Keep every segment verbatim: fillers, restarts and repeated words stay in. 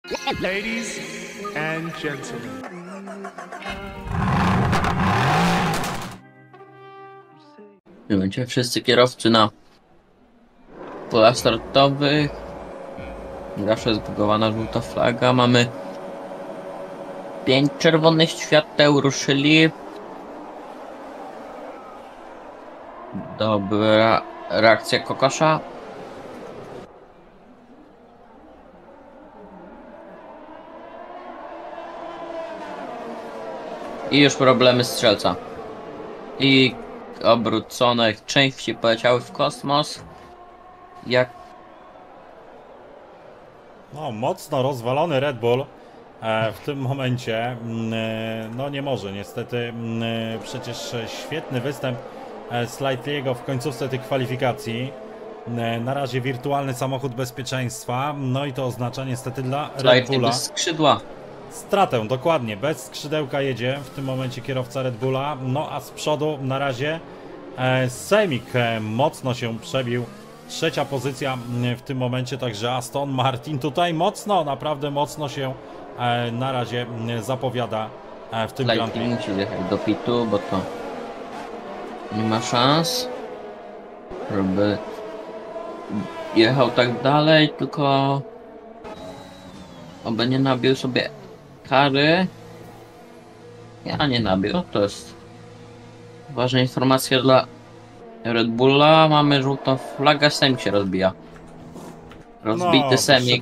Ladies and gentlemen. Będzie wszyscy kierowcy na polach startowych. Zawsze zbugowana żółta flaga. Mamy pięć czerwonych świateł, ruszyli. Dobra reakcja Kokosza. I już problemy strzelca. I obrócone części poleciały w kosmos. Jak... No, mocno rozwalony Red Bull e, w tym momencie. E, no nie może niestety. E, przecież świetny występ e, Slightly'ego w końcówce tych kwalifikacji. E, na razie wirtualny samochód bezpieczeństwa. No i to oznacza niestety dla Red Bulla bez skrzydła. stratę, dokładnie, bez skrzydełka jedzie w tym momencie kierowca Red Bulla, no a z przodu na razie e, Semik e, mocno się przebił, trzecia pozycja e, w tym momencie, także Aston Martin tutaj mocno, naprawdę mocno się e, na razie e, zapowiada e, w tym Grand Prix. Musi jechać do pitu, bo to nie ma szans, żeby jechał tak dalej, tylko oby nie nabił sobie kary. Ja nie nabił, to jest ważna informacja dla Red Bulla. Mamy żółtą flagę, Semik się rozbija. Rozbity no, Semik.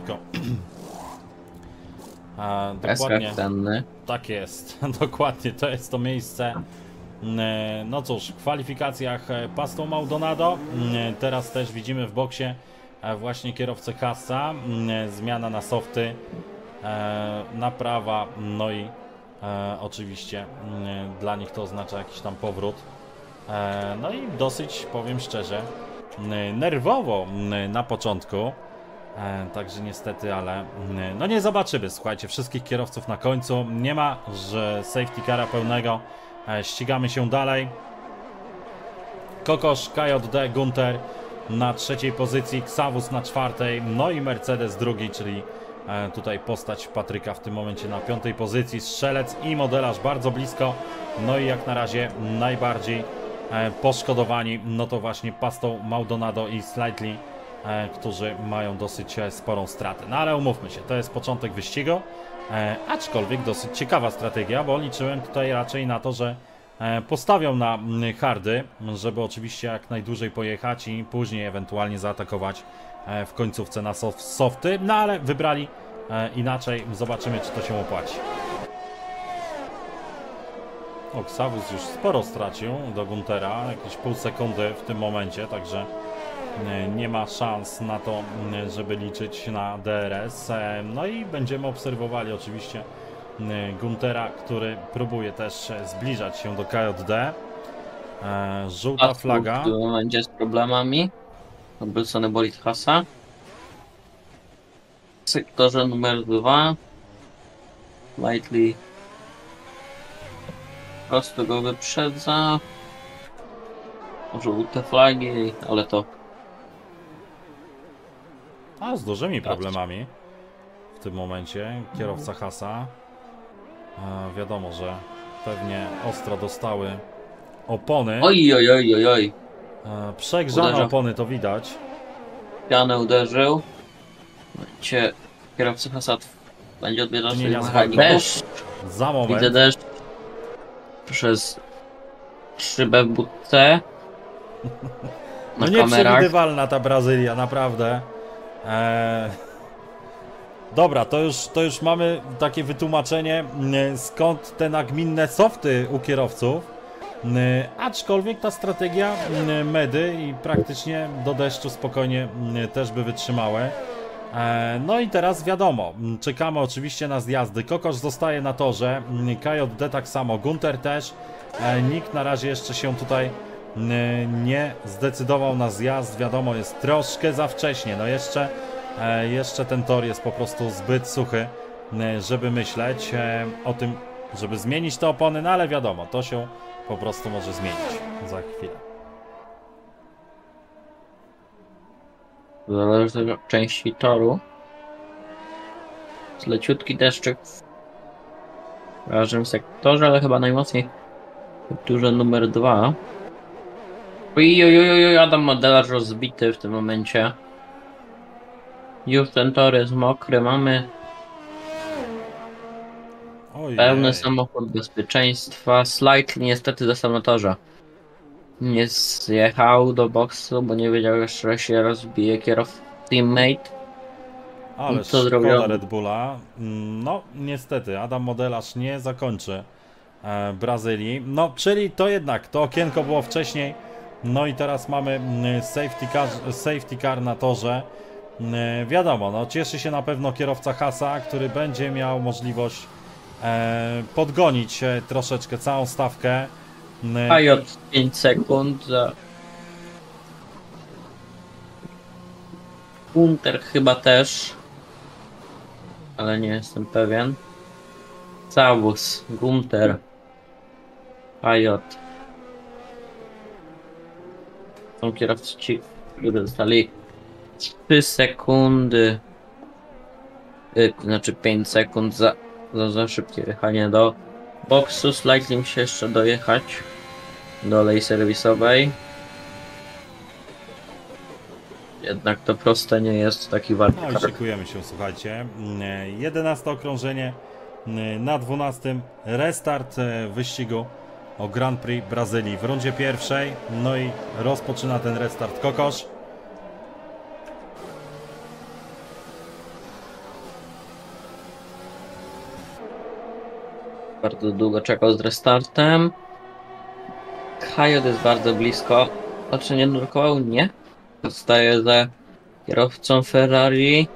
A, dokładnie, Cenny. tak jest, dokładnie, to jest to miejsce. No cóż, w kwalifikacjach Pastor Maldonado, teraz też widzimy w boksie właśnie kierowcę Haasa, zmiana na softy, naprawa, no i e, oczywiście dla nich to oznacza jakiś tam powrót. E, no i dosyć, powiem szczerze, nerwowo na początku, e, także niestety, ale no nie zobaczymy, słuchajcie, wszystkich kierowców na końcu, nie ma, że safety cara pełnego, e, ścigamy się dalej. Kokosz, K J D, Gunter na trzeciej pozycji, Xavus na czwartej, no i Mercedes drugi, czyli e, tutaj postać Patryka w tym momencie na piątej pozycji, strzelec i modelarz bardzo blisko, no i jak na razie najbardziej e, poszkodowani, no to właśnie Pastor Maldonado i Slightly, e, którzy mają dosyć e, sporą stratę, no ale umówmy się, to jest początek wyścigu, e, aczkolwiek dosyć ciekawa strategia, bo liczyłem tutaj raczej na to, że postawią na hardy, żeby oczywiście jak najdłużej pojechać i później ewentualnie zaatakować w końcówce na softy, no ale wybrali inaczej, zobaczymy czy to się opłaci. O, Xavus już sporo stracił do Guntera, jakieś pół sekundy w tym momencie, także nie ma szans na to, żeby liczyć na D R S, no i będziemy obserwowali oczywiście Guntera, który próbuje też zbliżać się do K J D. E, żółta Atku, flaga. W tym momencie z problemami. Obrócony bolid Haasa. W sektorze numer dwa. Lightly prosto go wyprzedza. Żółte flagi, ale to... A z dużymi problemami w tym momencie kierowca Haasa. E, wiadomo, że pewnie ostro dostały opony. Oj, oj, oj, oj, oj. E, przegrzane Uderza. opony, to widać. Pianę uderzył. Cię kierowca Haasa będzie odbierał Czynienia sobie z mechanik. walką. Deszcz. Za moment. Widzę deszcz przez szybę w budce. No Na kamerach. nieprzewidywalna ta Brazylia, naprawdę. Eee... Dobra, to już, to już mamy takie wytłumaczenie, skąd te nagminne softy u kierowców. Aczkolwiek ta strategia medy i praktycznie do deszczu spokojnie też by wytrzymały. Eee, no i teraz wiadomo, czekamy oczywiście na zjazdy. Kokosz zostaje na torze, K J D tak samo, Gunter też. Eee, nikt na razie jeszcze się tutaj nie zdecydował na zjazd, wiadomo, jest troszkę za wcześnie, no jeszcze, e, jeszcze ten tor jest po prostu zbyt suchy, e, żeby myśleć e, o tym, żeby zmienić te opony, no ale wiadomo, to się po prostu może zmienić za chwilę. Zależy od części toru. z leciutki deszczyk w każdym sektorze, ale chyba najmocniej w turze numer dwa. Ojojojoj, Adam modelarz rozbity w tym momencie. Już ten tor jest mokry, mamy Ojej. pełny samochód bezpieczeństwa. Slightly niestety został na torze. Nie zjechał do boksu, bo nie wiedział jeszcze, że się rozbije kierowca teammate. Ale Co szkoda zrobią? Red Bulla. Mm, No, niestety, Adam modelarz nie zakończy e, Brazylii. No, czyli to jednak, to okienko było wcześniej. No i teraz mamy mm, safety car, safety car na torze. Mm, Wiadomo, no cieszy się na pewno kierowca Haasa, który będzie miał możliwość e, podgonić e, troszeczkę całą stawkę. Mm, A i od pięć sekund za Gunter chyba też, ale nie jestem pewien. Całus, Gunter, Pajot. Są kierowcy ci, którzy dostali trzy sekundy, yy, znaczy pięć sekund za, za, za szybkie jechanie do boksu. Slightly musi jeszcze dojechać do alei serwisowej. Jednak to proste nie jest taki No i warto. szykujemy się, słuchajcie. Mm, jedenaste okrążenie mm, na dwunastym. Restart e, wyścigu o Grand Prix Brazylii w rundzie pierwszej. No i rozpoczyna ten restart Kokosz. Bardzo długo czekał z restartem. Kajot jest bardzo blisko. Znaczy nie nurkował? Nie. Zostaje za kierowcą Ferrari.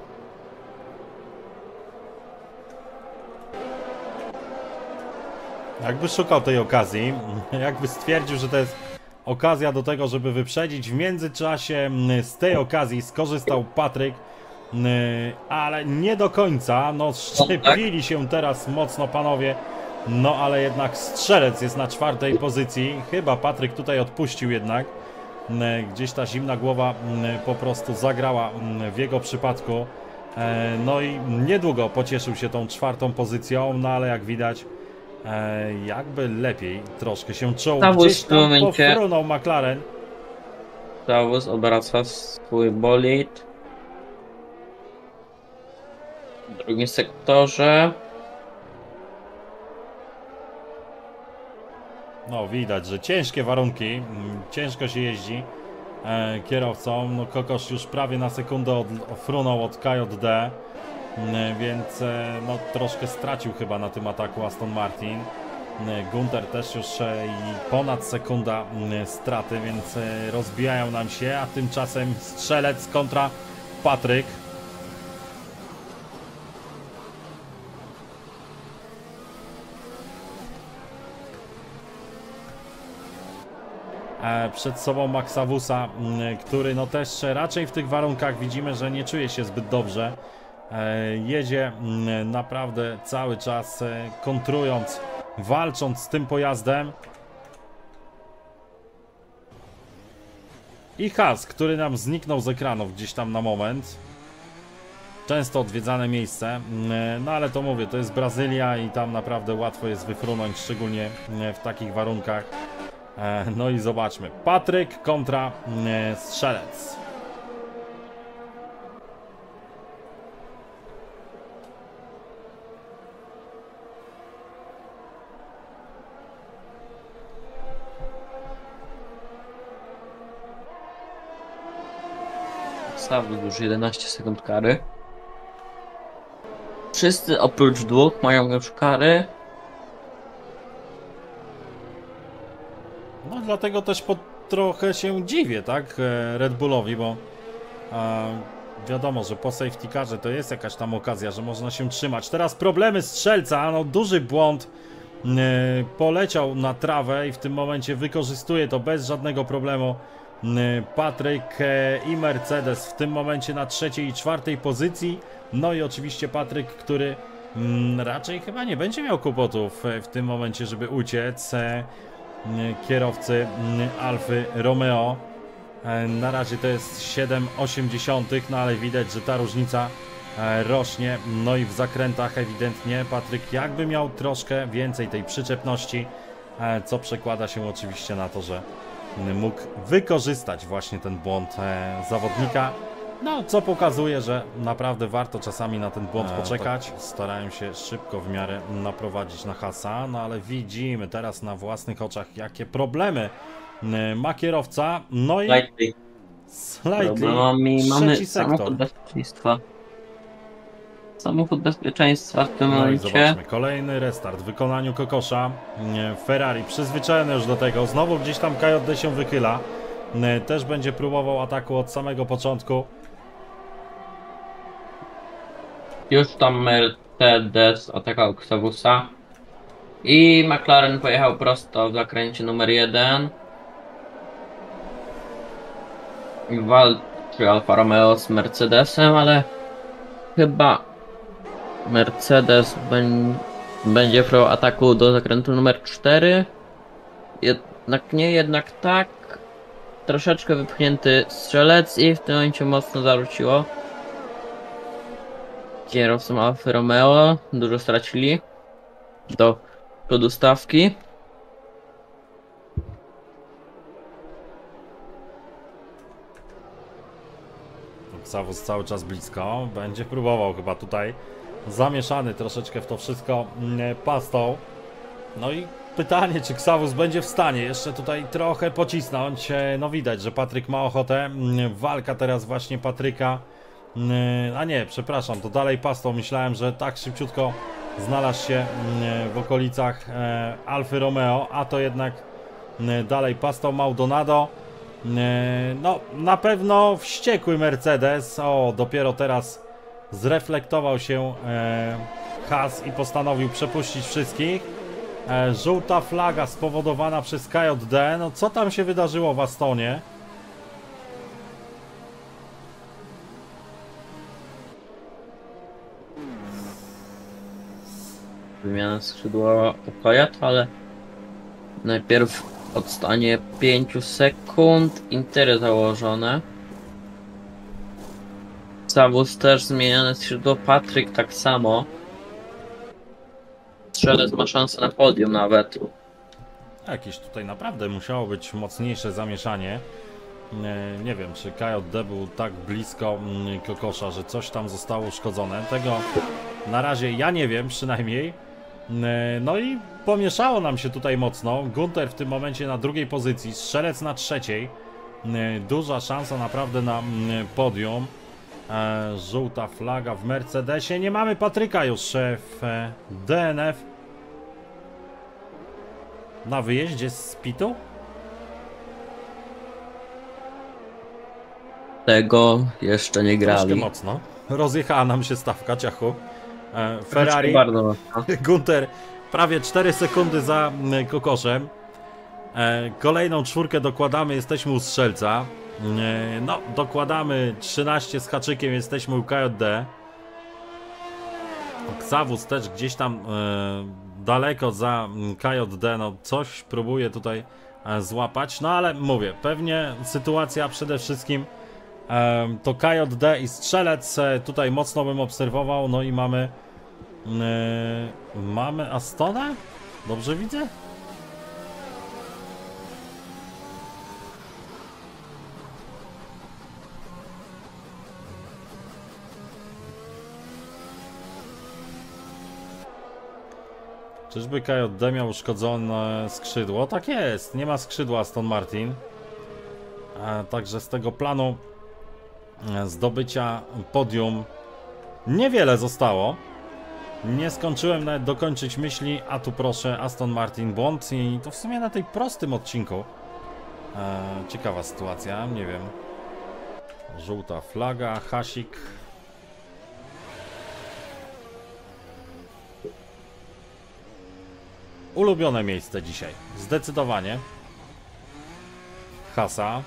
Jakby szukał tej okazji, jakby stwierdził, że to jest okazja do tego, żeby wyprzedzić. W międzyczasie mm, z tej okazji skorzystał Patryk, mm, ale nie do końca. No szczepili się teraz mocno panowie, no ale jednak strzelec jest na czwartej pozycji. Chyba Patryk tutaj odpuścił jednak. Mm, Gdzieś ta zimna głowa mm, po prostu zagrała mm, w jego przypadku. E, No i niedługo pocieszył się tą czwartą pozycją, no ale jak widać, E, jakby lepiej troszkę się czuł. Całus Gdzieś w tym tam momencie- pofrunął McLaren. Całus obraca swój bolid. W drugim sektorze. No widać, że ciężkie warunki, mm, ciężko się jeździ e, kierowcą. No Kokosz już prawie na sekundę od, frunął od K J D, mm, więc e, no troszkę stracił chyba na tym ataku Aston Martin. Mm, Gunter też już e, i ponad sekunda mm, straty, więc e, rozbijają nam się, a tymczasem strzelec kontra Patryk. E, Przed sobą Maxa Wusa, mm, który no też raczej w tych warunkach widzimy, że nie czuje się zbyt dobrze. E, Jedzie mm, naprawdę cały czas e, kontrując, walcząc z tym pojazdem. I Haas, który nam zniknął z ekranów gdzieś tam na moment. Często odwiedzane miejsce, mm, no ale to mówię, to jest Brazylia i tam naprawdę łatwo jest wyfrunąć, szczególnie mm, w takich warunkach. E, No i zobaczmy. Patryk kontra e, strzelec. Całus już jedenaście sekund kary. Wszyscy oprócz dwóch mają już kary. No dlatego też po trochę się dziwię, tak, e, Red Bullowi, bo e, wiadomo, że po safety carze to jest jakaś tam okazja, że można się trzymać. Teraz problemy strzelca, no duży błąd, e, poleciał na trawę i w tym momencie wykorzystuje to bez żadnego problemu e, Patryk e, i Mercedes w tym momencie na trzeciej i czwartej pozycji. No i oczywiście Patryk, który mm, raczej chyba nie będzie miał kłopotów e, w tym momencie, żeby uciec. E, kierowcy Alfy Romeo. Na razie to jest siedem osiem, no ale widać, że ta różnica e, rośnie. No i w zakrętach ewidentnie Patryk jakby miał troszkę więcej tej przyczepności, e, co przekłada się oczywiście na to, że mógł wykorzystać właśnie ten błąd e, zawodnika. No, co pokazuje, że naprawdę warto czasami na ten błąd e, poczekać. Tak. Starałem się szybko w miarę naprowadzić na Haasa, no ale widzimy teraz na własnych oczach, jakie problemy e, ma kierowca. No i Slightly. Slightly. Problemami mamy Trzeci sektor. samochód bezpieczeństwa. Samochód bezpieczeństwa w tym No i momencie. zobaczmy, kolejny restart w wykonaniu Kokosza. E, Ferrari przyzwyczajony już do tego. Znowu gdzieś tam K J D się wychyla. E, też będzie próbował ataku od samego początku. Już tam Mercedes atakał Xavusa i McLaren pojechał prosto w zakręcie numer jeden i walczy Alfa Romeo z Mercedesem, ale chyba Mercedes będzie próbował ataku do zakrętu numer cztery. Jednak nie, jednak tak. Troszeczkę wypchnięty strzelec i w tym momencie mocno zawróciło. Kierowcą Alfa Romeo dużo stracili do przodu stawki. Xavus cały czas blisko. Będzie próbował chyba tutaj, zamieszany troszeczkę w to wszystko pastą. No i pytanie, czy Xavus będzie w stanie jeszcze tutaj trochę pocisnąć. No widać, że Patryk ma ochotę. Walka teraz właśnie Patryka. A nie, przepraszam, to dalej pastą. Myślałem, że tak szybciutko znalazł się w okolicach Alfy Romeo, a to jednak dalej pastą Maldonado. No, na pewno wściekły Mercedes. O, dopiero teraz zreflektował się Haas i postanowił przepuścić wszystkich. Żółta flaga spowodowana przez K J D. No, co tam się wydarzyło w Astonie? Wymiana skrzydła Okojat, ale najpierw odstanie pięć sekund. Intery założone. Xavus też zmieniane skrzydło. Patryk tak samo. Strzelec ma szansę na podium nawet. Jakieś tutaj naprawdę musiało być mocniejsze zamieszanie. Nie, nie wiem, czy K J D był tak blisko Kokosza, że coś tam zostało uszkodzone. Tego na razie ja nie wiem, przynajmniej. No i pomieszało nam się tutaj mocno. Gunter w tym momencie na drugiej pozycji, strzelec na trzeciej. Duża szansa naprawdę na podium. Żółta flaga w Mercedesie. Nie mamy Patryka już w D N F. Na wyjeździe z pitu? Tego jeszcze nie grali. Troszkę mocno. Rozjechała nam się stawka, ciachu. Ferrari. Bardzo mocno. Gunter prawie cztery sekundy za Kokoszem. Kolejną czwórkę dokładamy, jesteśmy u strzelca. No, dokładamy trzynaście z haczykiem, jesteśmy u K J D. Xavus też gdzieś tam daleko za K J D, no coś próbuje tutaj złapać. No ale mówię, pewnie sytuacja przede wszystkim to K J D i strzelec tutaj mocno bym obserwował. No i mamy yy, mamy Astona? Dobrze widzę? Czyżby K J D miał uszkodzone skrzydło? Tak jest, nie ma skrzydła Aston Martin. A także z tego planu zdobycia podium niewiele zostało. Nie skończyłem nawet dokończyć myśli, a tu proszę, Aston Martin błąd i to w sumie na tej prostym odcinku. E, ciekawa sytuacja, nie wiem. Żółta flaga, hasik. Ulubione miejsce dzisiaj, zdecydowanie. Haasa.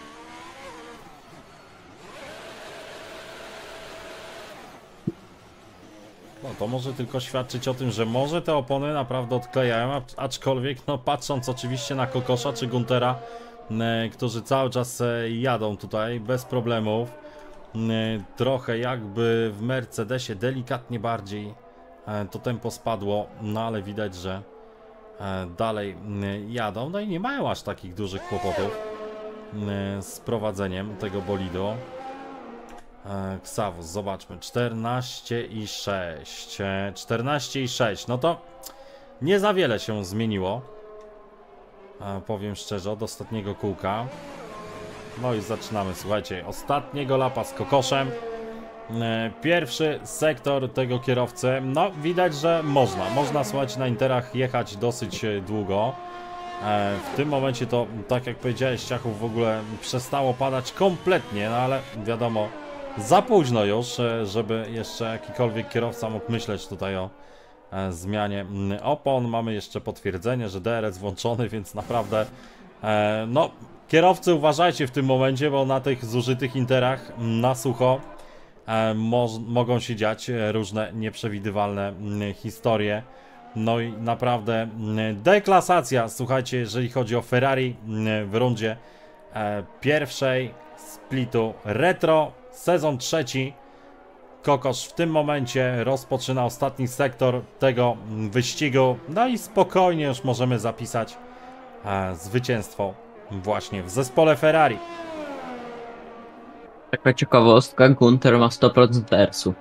No to może tylko świadczyć o tym, że może te opony naprawdę odklejają, aczkolwiek no patrząc oczywiście na Kokosza czy Guntera, e, którzy cały czas e, jadą tutaj bez problemów. trochę jakby w Mercedesie delikatnie bardziej to tempo spadło, no ale widać, że dalej jadą, no i nie mają aż takich dużych kłopotów z prowadzeniem tego bolidu. Ksawus, zobaczmy, czternaście i sześć, czternaście i sześć, no to nie za wiele się zmieniło, powiem szczerze, od ostatniego kółka. No i zaczynamy, słuchajcie, ostatniego lapa z kokoszem. Pierwszy sektor tego kierowcy, no widać, że można, można słuchajcie, na interach jechać dosyć długo. W tym momencie to, tak jak powiedziałeś, Ciachów, w ogóle przestało padać kompletnie, no ale wiadomo, za późno już, żeby jeszcze jakikolwiek kierowca mógł myśleć tutaj o zmianie opon. Mamy jeszcze potwierdzenie, że D R S włączony, więc naprawdę no kierowcy, uważajcie w tym momencie, bo na tych zużytych interach na sucho mo mogą się dziać różne nieprzewidywalne historie. No i naprawdę deklasacja, słuchajcie, jeżeli chodzi o Ferrari w rundzie pierwszej splitu retro, sezon trzeci. Kokosz w tym momencie rozpoczyna ostatni sektor tego wyścigu. No i spokojnie już możemy zapisać zwycięstwo właśnie w zespole Ferrari. Taka ciekawostka, Gunter ma sto procent tersu.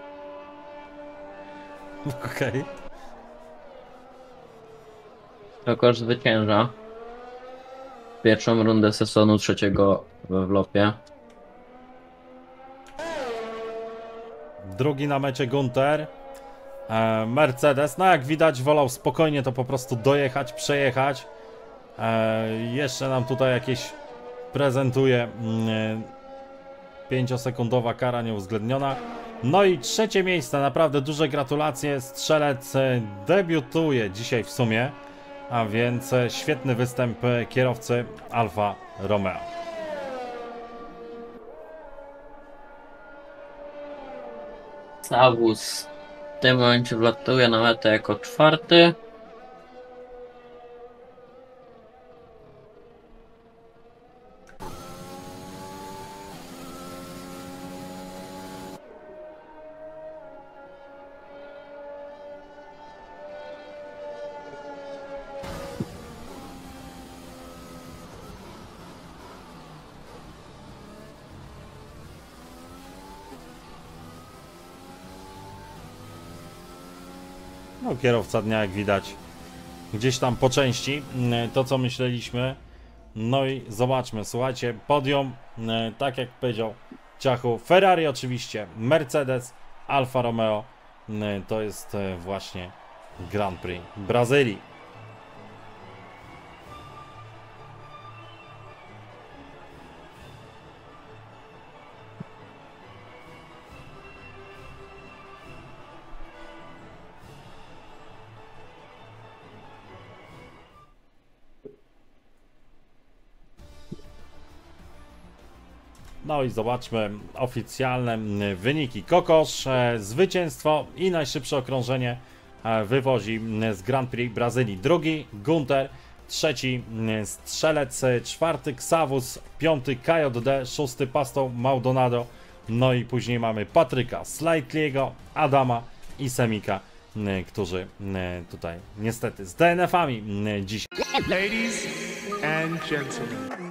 Okej. Okay. Kokosz zwycięża pierwszą rundę sezonu trzeciego w Lopie. Drugi na mecie Gunter. E, Mercedes, no jak widać, wolał spokojnie to po prostu dojechać, przejechać. E, jeszcze nam tutaj jakieś prezentuje pięciosekundowa kara nieuwzględniona. No i trzecie miejsce, naprawdę duże gratulacje. Strzelec debiutuje dzisiaj w sumie, a więc świetny występ kierowcy Alfa Romeo. Ksawus w tym momencie wlatuje na metę jako czwarty. No, kierowca dnia, jak widać, gdzieś tam po części to, co myśleliśmy. No i zobaczmy, słuchajcie, podium, tak jak powiedział Ciachu, Ferrari oczywiście, Mercedes, Alfa Romeo, to jest właśnie Grand Prix Brazylii. No i zobaczmy oficjalne wyniki. Kokosz zwycięstwo i najszybsze okrążenie wywozi z Grand Prix Brazylii. Drugi Gunter, trzeci Strzelec, czwarty Ksawus, piąty K J D, szósty Pasto Maldonado. No i później mamy Patryka Slightly'ego, Adama i Semika, którzy tutaj niestety z D N F-ami dzisiaj. Ladies and gentlemen.